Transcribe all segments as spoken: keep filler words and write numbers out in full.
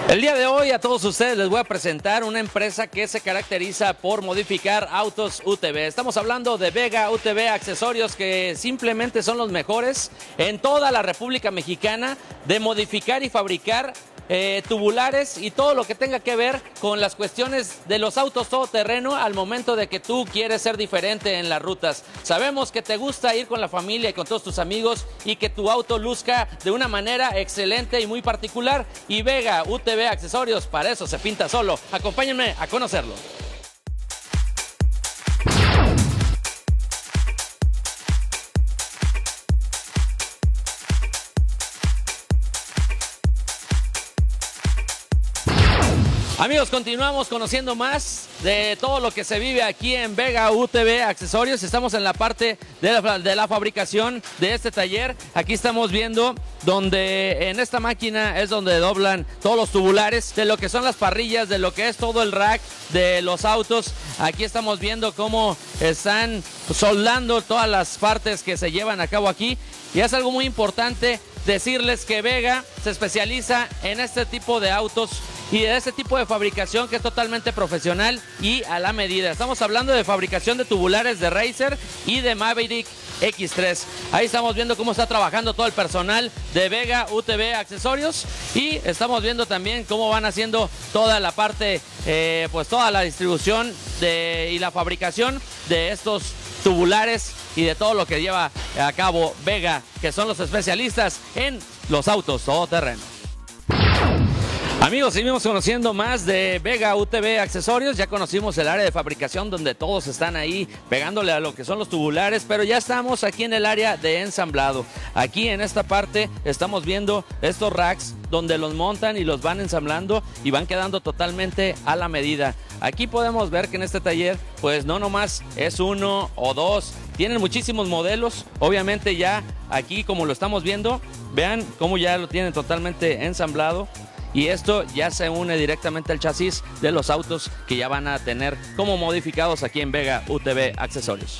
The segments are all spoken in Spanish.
El día de hoy a todos ustedes les voy a presentar una empresa que se caracteriza por modificar autos U T V. Estamos hablando de Vega U T V Accesorios, que simplemente son los mejores en toda la República Mexicana de modificar y fabricar Eh, tubulares y todo lo que tenga que ver con las cuestiones de los autos todoterreno al momento de que tú quieres ser diferente en las rutas. Sabemos que te gusta ir con la familia y con todos tus amigos y que tu auto luzca de una manera excelente y muy particular, y Vega U T V Accesorios para eso se pinta solo. Acompáñenme a conocerlo. Amigos, continuamos conociendo más de todo lo que se vive aquí en Vega U T V Accesorios. Estamos en la parte de la, de la fabricación de este taller. Aquí estamos viendo donde en esta máquina es donde doblan todos los tubulares de lo que son las parrillas, de lo que es todo el rack de los autos. Aquí estamos viendo cómo están soldando todas las partes que se llevan a cabo aquí. Y es algo muy importante decirles que Vega se especializa en este tipo de autos y de este tipo de fabricación que es totalmente profesional y a la medida. Estamos hablando de fabricación de tubulares de Racer y de Maverick X tres. Ahí estamos viendo cómo está trabajando todo el personal de Vega U T V Accesorios, y estamos viendo también cómo van haciendo toda la parte, eh, pues toda la distribución de, y la fabricación de estos tubulares y de todo lo que lleva a cabo Vega, que son los especialistas en los autos todoterreno. Amigos, seguimos conociendo más de Vega U T V Accesorios. Ya conocimos el área de fabricación donde todos están ahí pegándole a lo que son los tubulares, pero ya estamos aquí en el área de ensamblado. Aquí en esta parte estamos viendo estos racks donde los montan y los van ensamblando y van quedando totalmente a la medida. Aquí podemos ver que en este taller pues no nomás es uno o dos, tienen muchísimos modelos. Obviamente ya aquí, como lo estamos viendo, vean cómo ya lo tienen totalmente ensamblado. Y esto ya se une directamente al chasis de los autos que ya van a tener como modificados aquí en Vega U T V Accesorios.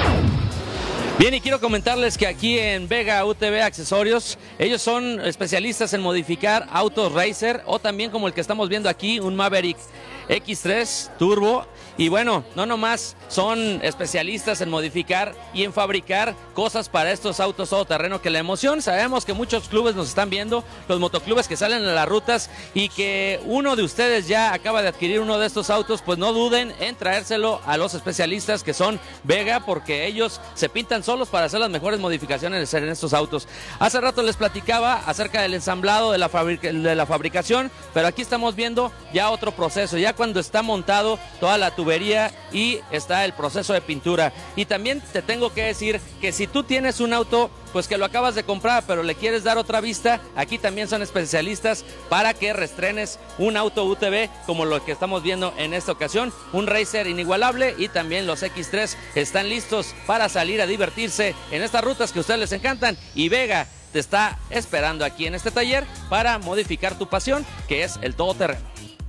Bien, y quiero comentarles que aquí en Vega U T V Accesorios, ellos son especialistas en modificar autos Racer, o también como el que estamos viendo aquí, un Maverick X tres Turbo. Y bueno, no nomás son especialistas en modificar y en fabricar cosas para estos autos todoterreno que la emoción. Sabemos que muchos clubes nos están viendo, los motoclubes que salen a las rutas, y que uno de ustedes ya acaba de adquirir uno de estos autos, pues no duden en traérselo a los especialistas que son Vega, porque ellos se pintan solos para hacer las mejores modificaciones en estos autos. Hace rato les platicaba acerca del ensamblado de la, de la fabricación, pero aquí estamos viendo ya otro proceso, ya cuando está montado toda la tubería y está el proceso de pintura. Y también te tengo que decir que si tú tienes un auto pues que lo acabas de comprar pero le quieres dar otra vista, aquí también son especialistas para que reestrenes un auto U T V como lo que estamos viendo en esta ocasión, un Racer inigualable, y también los X tres están listos para salir a divertirse en estas rutas que a ustedes les encantan, y Vega te está esperando aquí en este taller para modificar tu pasión, que es el todoterreno.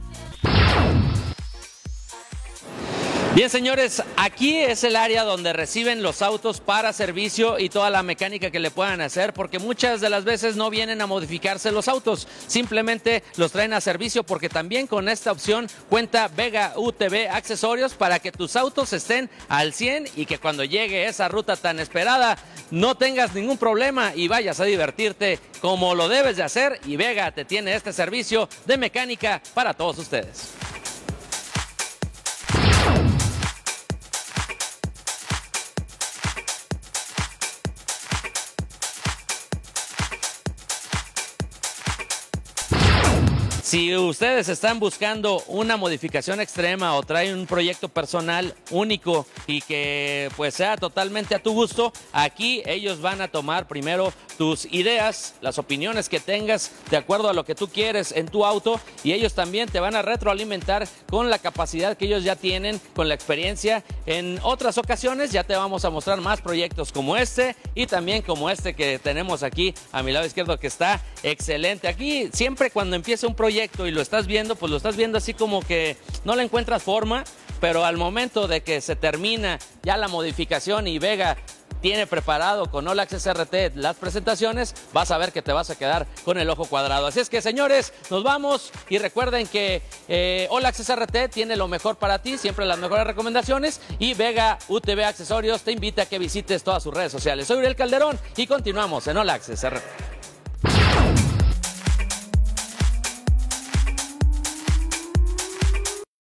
Bien, señores, aquí es el área donde reciben los autos para servicio y toda la mecánica que le puedan hacer, porque muchas de las veces no vienen a modificarse los autos, simplemente los traen a servicio, porque también con esta opción cuenta Vega U T V Accesorios para que tus autos estén al cien y que cuando llegue esa ruta tan esperada no tengas ningún problema y vayas a divertirte como lo debes de hacer, y Vega te tiene este servicio de mecánica para todos ustedes. Si ustedes están buscando una modificación extrema o traen un proyecto personal único y que pues sea totalmente a tu gusto, aquí ellos van a tomar primero tus ideas, las opiniones que tengas de acuerdo a lo que tú quieres en tu auto, y ellos también te van a retroalimentar con la capacidad que ellos ya tienen, con la experiencia. En otras ocasiones ya te vamos a mostrar más proyectos como este y también como este que tenemos aquí a mi lado izquierdo, que está excelente. Aquí siempre cuando empieza un proyecto y lo estás viendo, pues lo estás viendo así como que no le encuentras forma, pero al momento de que se termina ya la modificación y Vega tiene preparado con All Access R T las presentaciones, vas a ver que te vas a quedar con el ojo cuadrado. Así es que, señores, nos vamos y recuerden que eh, All Access R T tiene lo mejor para ti, siempre las mejores recomendaciones, y Vega U T V Accesorios te invita a que visites todas sus redes sociales. Soy Uriel Calderón y continuamos en All Access R T.